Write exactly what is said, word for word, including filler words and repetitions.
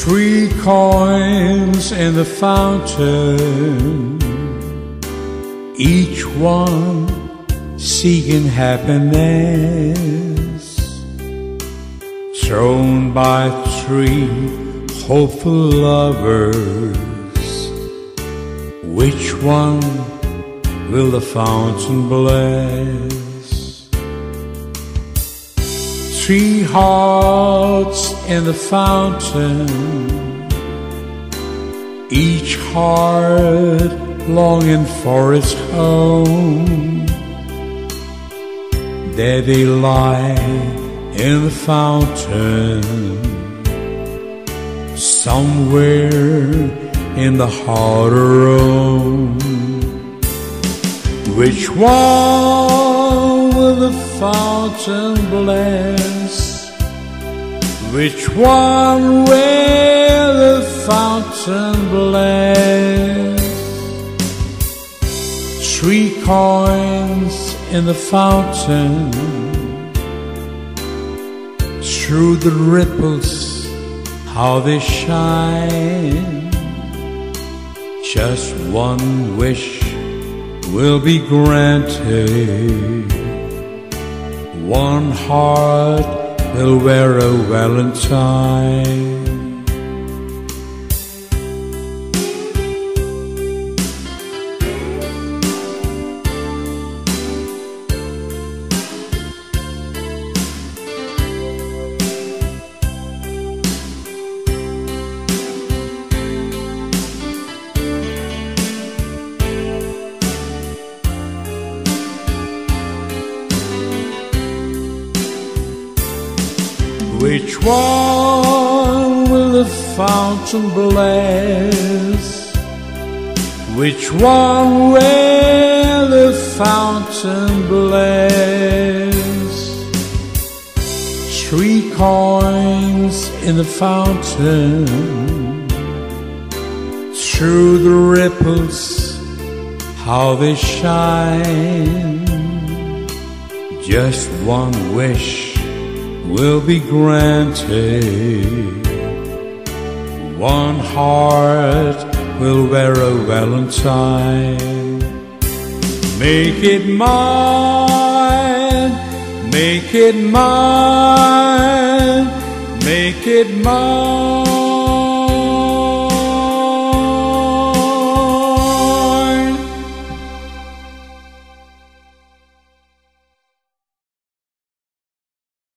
Three coins in the fountain, each one seeking happiness, thrown by three hopeful lovers. Which one will the fountain bless? Three hearts in the fountain, each heart longing for its home. There they lie in the fountain, somewhere in the heart of Rome. Which one will the fountain bless? Which one will the fountain bless? Three coins in the fountain, through the ripples how they shine. Just one wish will be granted, one heart will wear a valentine. Which one will the fountain bless? Which one will the fountain bless? Three coins in the fountain, through the ripples how they shine. Just one wish will be granted, one heart will wear a valentine. Make it mine, make it mine, make it mine.